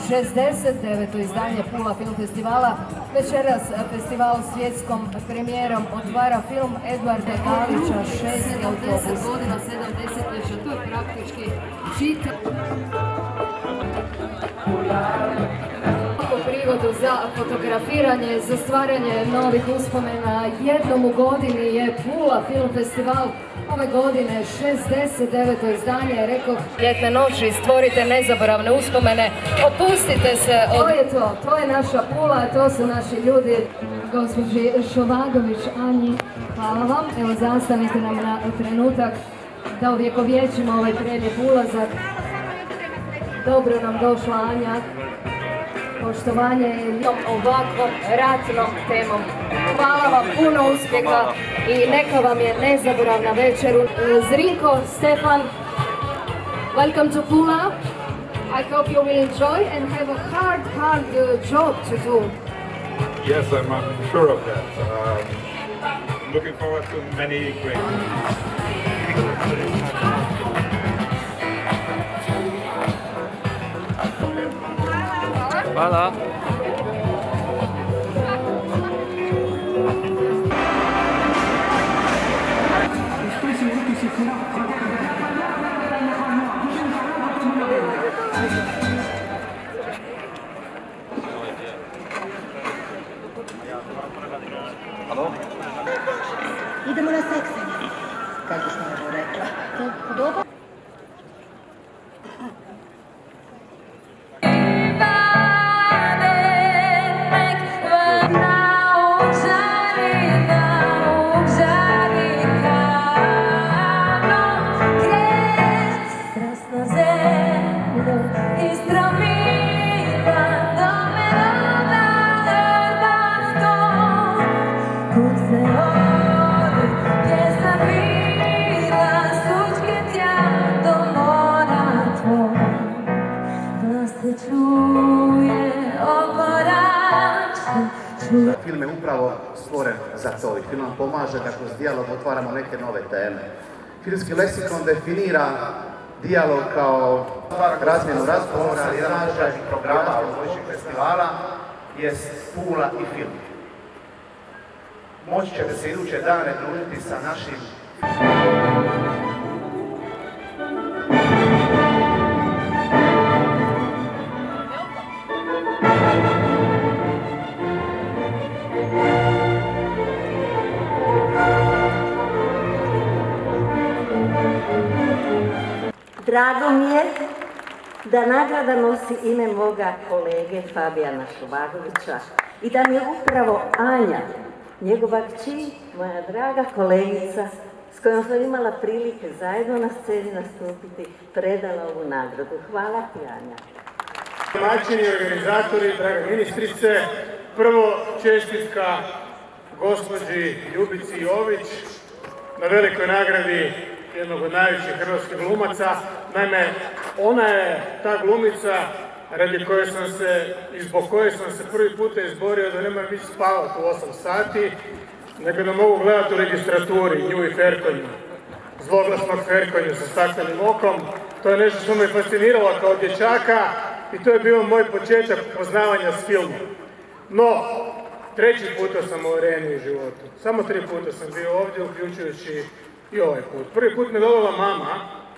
69. izdanje Pula Film Festivala. Večeras festival svjetskom premijerom otvara film Edvarda Galića, 6. autobus. 70 godina, 7 desetljeća, to je praktički čitav prigodu za fotografiranje, za stvaranje novih uspomena. Jednom u godini je Pula Film Festival. Ove godine 69. izdanje, rekao ljetne noći, stvorite nezaboravne uspomene, opustite se od... To je naša Pula, to su naši ljudi. Gospođi Šovagović, Anji, hvala vam. Evo, zastanite nam na trenutak da uvjekovječimo ovaj prelijep ulazak. Dobro nam došla Anja. Poštovanje jednom ovakvom ratnom temom. Hvala vam, puno uspjeha i neka vam je nezaboravna večer. Zrinko, Stefan, welcome to Pula. I hope you will enjoy and have a hard job to do. Yes, I'm sure of that. Looking forward to many great Hvala. Idemo na seksanje. Kako sam ovo rekla? Dobro? Film je upravo stvoren za to i film nam pomaže da kroz dijalog otvaramo neke nove teme. Filmski leksikon definira dijalog kao razmjenu razgovora i različitih programa ovog festivala jest Pula i film. Moći ćete se iduće dane družiti sa našim Drago mi je da nagrada nosi ime moga kolege Fabijana Šovagovića i da mi je upravo Anja, njegova kći, moja draga kolegica, s kojom sam imala prilike zajedno na sceni nastupiti, predala ovu nagradu. Hvala ti, Anja. Domaćini i organizatori, draga ministrice, prvo čestitka gospođi Ljubici Jović na velikoj nagradi jednog od najvećih hrvatskih glumaca. Naime, ona je ta glumica radi koje sam se i zbog koje sam se prvi puta izborio da ne moram ići spavati u 8 sati, nego da mogu gledati u registraturi nju i Ferkonju, zloglasnog Ferkonju sa staklenim okom. To je nešto što me fasciniralo kao dječaka i to je bio moj početak poznavanja s filmom. No, treći puta sam u areni u životu. Samo 3 puta sam bio ovdje, uključujući i ovaj put. Prvi put me dovela mama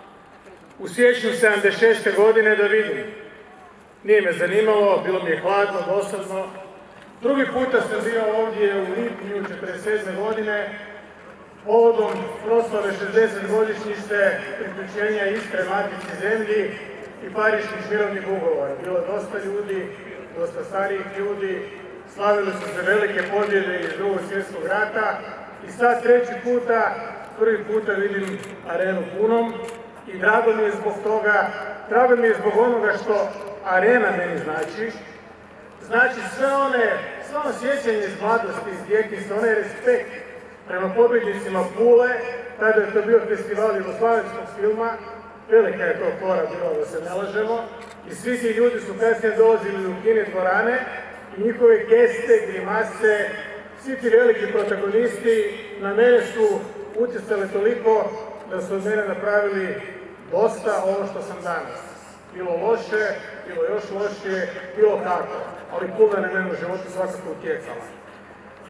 u siječnju 76. godine da vidim. Nije me zanimalo, bilo mi je hladno, dosadno. Drugi puta sam bio ovdje u lipnju 47. godine povodom proslave 60-godišnjice priključenja Istre Matici zemlji i Pariških mirovnih ugovora. Bilo je dosta ljudi, dosta starijih ljudi, slavili su se velike pobjede iz Drugog svjetskog rata i sad treći puta, prvi puta vidim arenu punom i drago mi je zbog toga, drago mi je zbog onoga što arena meni znači. Znači sve ono sjećanje iz mladosti, iz djetinjstva, onaj respekt prema pobjednicima Pule, tada je to bio festival jugoslavenskog filma, velika je to fora bila da se ne lažemo, i svi ti ljudi su kasnije dolazili u kine dvorane i njihove geste, grimase, svi ti veliki protagonisti na mene su utjecali toliko da su od mene napravili dosta ovo što sam danas. Bilo loše, bilo još lošije, bilo kako. Ali kuda ne u životu svakako utjecala.